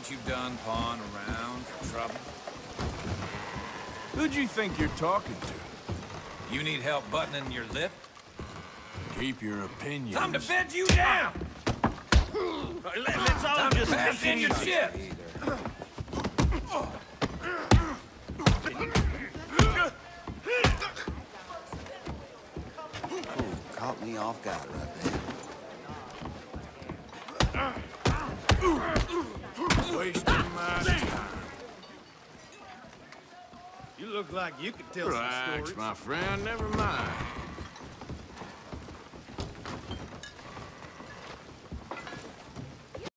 Ain't you done pawing around for trouble? Who'd you think you're talking to? You need help buttoning your lip? Keep your opinions. Time to bed you down! Let's all Time to just pass in your chip! Caught me off guard right there. Wasting my time. You look like you could tell Relax, some stories. my friend. Never mind.